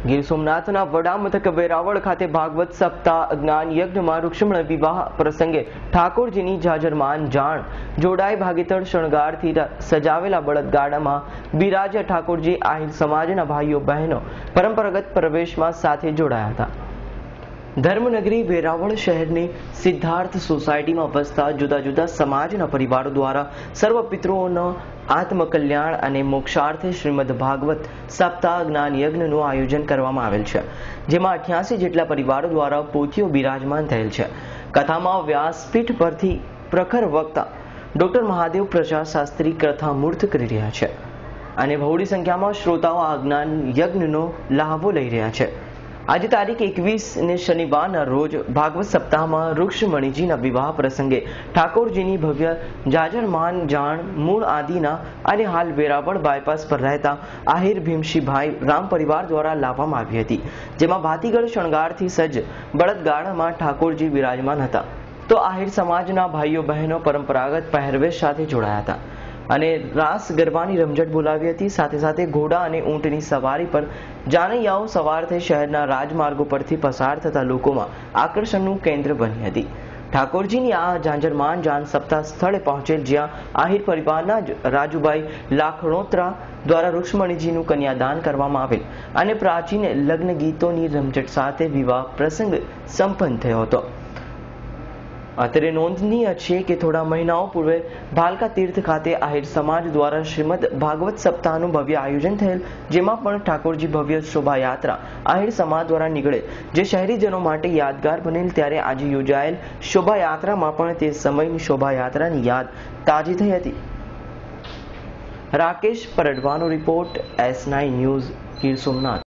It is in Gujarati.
ગીર સોમનાથના વડા મથક વેરાવળ ખાતે ભાગવત સપ્તાહ જ્ઞાન યજ્ઞમાં રૂક્ષ્મણ વિવાહ પ્રસંગે ઠાકોરજીની જાજરમાન જાણ જોડાઈ ભાગીતળ શણગારથી સજાવેલા બળદગાડામાં બિરાજ્યા ઠાકોરજી આહિર સમાજના ભાઈઓ બહેનો પરંપરાગત પ્રવેશમાં સાથે જોડાયા હતા। ધર્મનગરી વેરાવળ શહેરની સિદ્ધાર્થ સોસાયટીમાં વસતા જુદા જુદા સમાજના પરિવારો દ્વારા સર્વ પિતૃઓનો આત્મકલ્યાણ અને મોક્ષાર્થે શ્રીમદ ભાગવત સપ્તાહ જ્ઞાન યજ્ઞનું આયોજન કરવામાં આવેલ છે, જેમાં 88 જેટલા પરિવારો દ્વારા પોથીઓ બિરાજમાન થયેલ છે। કથામાં વ્યાસપીઠ પરથી પ્રખર વક્તા ડોક્ટર મહાદેવ પ્રસાદ શાસ્ત્રી કથા મૂર્ત કરી રહ્યા છે અને બહોળી સંખ્યામાં શ્રોતાઓ આ જ્ઞાન યજ્ઞનો લાભો લઈ રહ્યા છે। આજે તારીખ 21 ને શનિવારના રોજ ભાગવત સપ્તાહમાં રૂક્ષ્મણીજીના વિવાહ પ્રસંગે ઠાકોરજીની ભવ્ય જાજરમાન જાણ મૂળ આદિના અને હાલ વેરાવળ બાયપાસ પર રહેતા આહિર ભીમશીભાઈ રામ પરિવાર દ્વારા લાવવામાં આવી હતી, જેમાં ભાતીગળ શણગારથી સજ્જ બળદગાડામાં ઠાકોરજી વિરાજમાન હતા। તો આહિર સમાજના ભાઈઓ બહેનો પરંપરાગત પહેરવેશ સાથે જોડાયા હતા અને રાસ ગરબાની રમઝટ બોલાવી હતી। સાથે સાથે ઘોડા અને ઊંટની સવારી પર જાનૈયાઓ સવાર થઈ શહેરના રાજમાર્ગો પરથી પસાર થતા લોકોમાં આકર્ષણનું કેન્દ્ર બની હતી। ઠાકોરજીની આ જાજરમાન જાન સપ્તાહ સ્થળે પહોંચેલ, જ્યાં આહિર પરિવારના જ રાજુભાઈ લાખણોત્રા દ્વારા રૂક્ષ્મણીજીનું કન્યાદાન કરવામાં આવેલ અને પ્રાચીન લગ્ન ગીતોની રમઝટ સાથે વિવાહ પ્રસંગ સંપન્ન થયો હતો। અત્રે નોંધનીય છે કે થોડા મહિનાઓ પૂર્વે ભાલકા તીર્થ ખાતે આહિર સમાજ દ્વારા શ્રીમદ ભાગવત સપ્તાહનું ભવ્ય આયોજન થયેલ, જેમાં પણ ઠાકોરજી ભવ્ય શોભાયાત્રા આહિર સમાજ દ્વારા નીકળે, જે શહેરીજનો માટે યાદગાર બનેલ। ત્યારે આજે યોજાયેલ શોભાયાત્રામાં પણ તે સમયની શોભાયાત્રાની યાદ તાજી થઈ હતી। રાકેશ પરડવાનો report, S9 news, Gir Somnath.